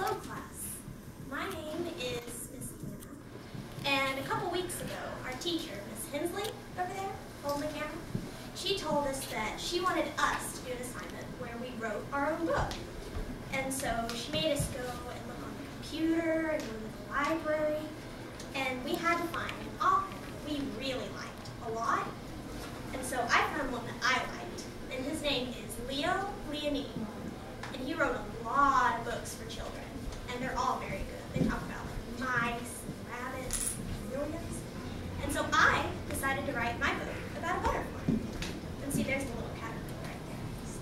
Hello class, my name is Miss Anna, and a couple weeks ago our teacher, Miss Hensley, over there, holding the camera, she told us that she wanted us to do an assignment where we wrote our own book. And so she made us go and look on the computer and go to the library, and we had to find an author we really liked a lot. And so I found one that I liked, and his name is Leo Lionni. And he wrote a lot of books for children, and they're all very good. They talk about like mice, and rabbits, and millions. And so I decided to write my book about a butterfly. And see, there's a little caterpillar right there. So.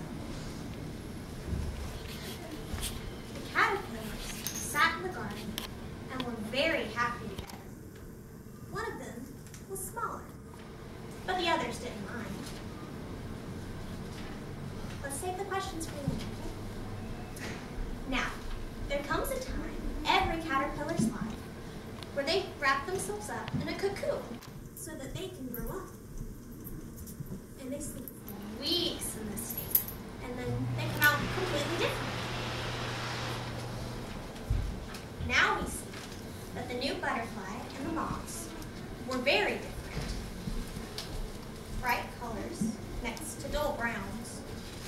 The caterpillars sat in the garden and were very happy together. One of them was smaller, but the others didn't mind. Let's save the questions for later. Now, there comes a time in every caterpillar's life where they wrap themselves up in a cocoon so that they can grow up. And they sleep for weeks in this state, and then they come out completely different. Now we see that the new butterfly and the moths were very different. Bright colors next to dull browns.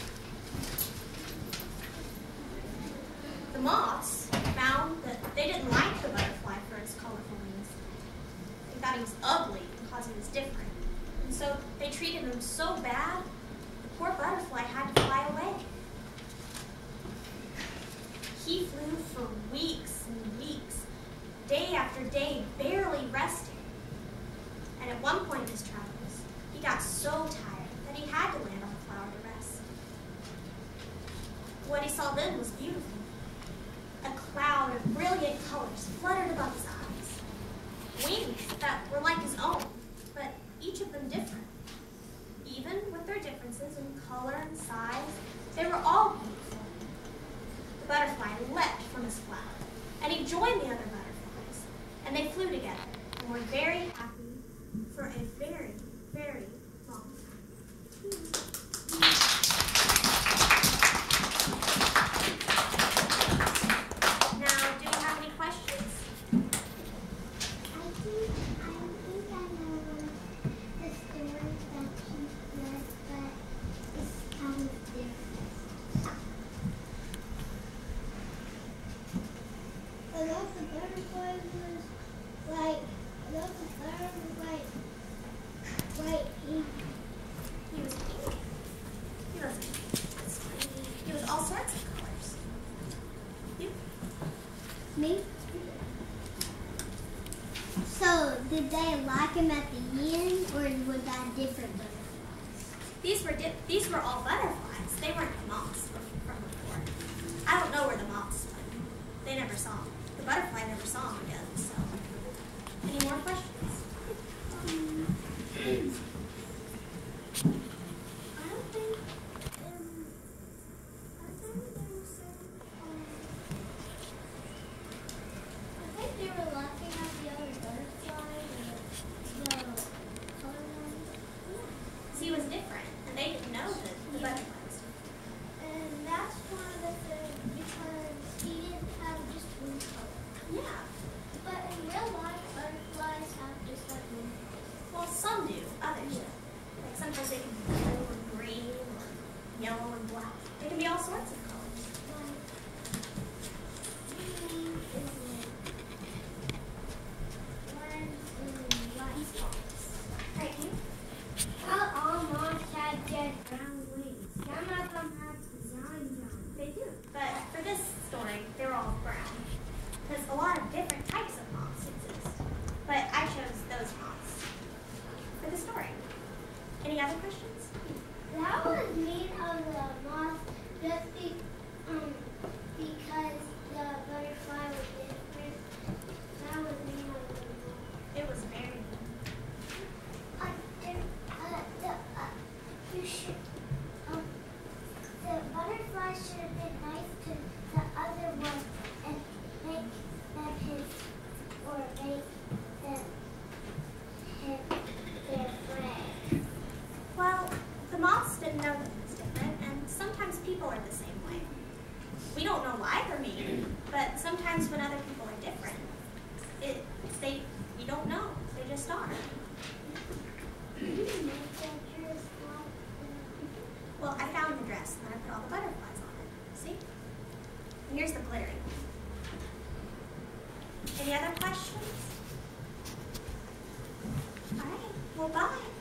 The moths found that they didn't like the butterfly for its colorful wings. They thought he was ugly because he was different. And so they treated him so bad, the poor butterfly had to fly away. He flew for weeks and weeks, day after day, barely resting. And at one point in his travels, he got so tired that he had to land on a flower to rest. What he saw then was beautiful. A cloud of brilliant colors fluttered above his eyes. Wings that were like his own, but each of them different. Even with their differences in color and size, they were all beautiful. The butterfly leapt from his flower, and he joined the other butterflies, and they flew together and were very happy for a very, very long time. Me? So, did they like him at the end, or was that different butterflies? These were all butterflies. They weren't the moths from before. I don't know where the moths went. They never saw them. The butterfly never saw them again. So, any more questions? He was different, and they didn't know that the butterfly was different. And that's one of the things because he didn't have just one color. Yeah. But in real life, butterflies have just like one color. Well, some do, others don't. Like sometimes they can be blue and green, or yellow and black. They can be all sorts of colors. Right, you? Not all moths have just brown wings. Some of them have designs on them. They do. But for this story, they're all brown. Because a lot of different types of moths exist. But I chose those moths for the story. Any other questions? That was made of the moth just because the butterfly was different. That was made of the moth. It was very the butterfly should have been nice to the other one and make them his their friend. Well, the moths didn't know that it was different, and sometimes people are the same way. We don't know why they're mean, But sometimes when other people are different, you don't know. They just are. Well, I found the dress and then I put all the butterflies on it. See? And here's the glittering. Any other questions? All right. Well, bye.